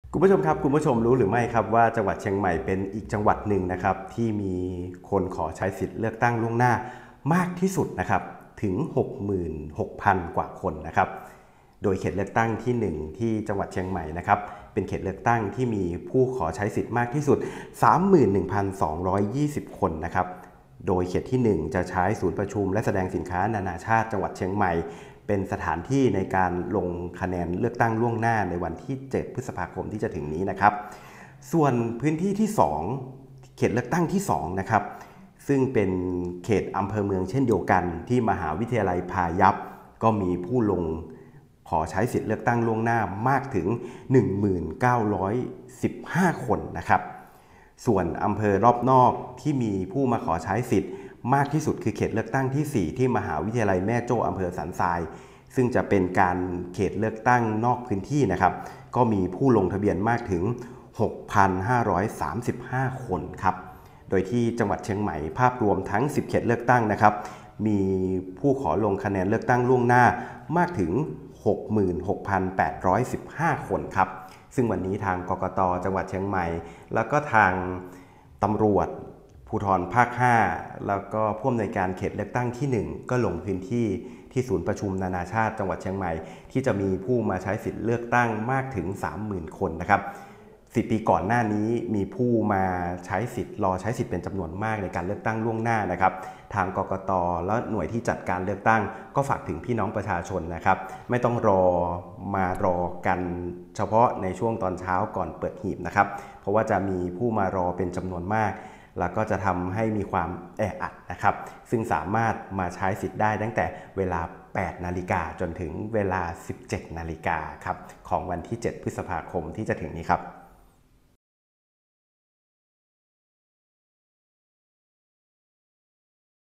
คุณผู้ชมครับคุณผู้ชมรู้หรือไม่ครับว่าจังหวัดเชียงใหม่เป็นอีกจังหวัดหนึ่งนะครับที่มีคนขอใช้สิทธิ์เลือกตั้งล่วงหน้ามากที่สุดนะครับถึง 66,000 กว่าคนนะครับโดยเขตเลือกตั้งที่1ที่จังหวัดเชียงใหม่นะครับเป็นเขตเลือกตั้งที่มีผู้ขอใช้สิทธิ์มากที่สุด 31,220 คนนะครับโดยเขตที่1จะใช้ศูนย์ประชุมและแสดงสินค้านานาชาติจังหวัดเชียงใหม่เป็นสถานที่ในการลงคะแนนเลือกตั้งล่วงหน้าในวันที่7พฤษภาคมที่จะถึงนี้นะครับส่วนพื้นที่ที่2เขตเลือกตั้งที่2นะครับซึ่งเป็นเขตอำเภอเมืองเช่นเดียวกันที่มหาวิทยาลัยพายัพก็มีผู้ลงขอใช้สิทธิ์เลือกตั้งล่วงหน้ามากถึง 1915 คนนะครับส่วนอำเภอรอบนอกที่มีผู้มาขอใช้สิทธิ์มากที่สุดคือเขตเลือกตั้งที่4ที่มหาวิทยาลัยแม่โจ้อำเภอสันทรายซึ่งจะเป็นการเขตเลือกตั้งนอกพื้นที่นะครับก็มีผู้ลงทะเบียนมากถึง 6,535 คนครับโดยที่จังหวัดเชียงใหม่ภาพรวมทั้ง10เขตเลือกตั้งนะครับมีผู้ขอลงคะแนนเลือกตั้งล่วงหน้ามากถึง 66,815 คนครับซึ่งวันนี้ทางกกต.จังหวัดเชียงใหม่แล้วก็ทางตำรวจภูธรภาค5แล้วก็ผู้อำนวยการเขตเลือกตั้งที่1ก็ลงพื้นที่ที่ศูนย์ประชุมนานาชาติจังหวัดเชียงใหม่ที่จะมีผู้มาใช้สิทธิ์เลือกตั้งมากถึง 30,000 คนนะครับ10 ปีก่อนหน้านี้มีผู้มาใช้สิทธิ์รอใช้สิทธิ์เป็นจำนวนมากในการเลือกตั้งล่วงหน้านะครับทางกกต.และหน่วยที่จัดการเลือกตั้งก็ฝากถึงพี่น้องประชาชนนะครับไม่ต้องมารอกันเฉพาะในช่วงตอนเช้าก่อนเปิดหีบนะครับเพราะว่าจะมีผู้มารอเป็นจำนวนมากแล้วก็จะทำให้มีความแออัดนะครับซึ่งสามารถมาใช้สิทธิ์ได้ตั้งแต่เวลา8 นาฬิกาจนถึงเวลา 17 นาฬิกาครับของวันที่7 พฤษภาคมที่จะถึงนี้ครับ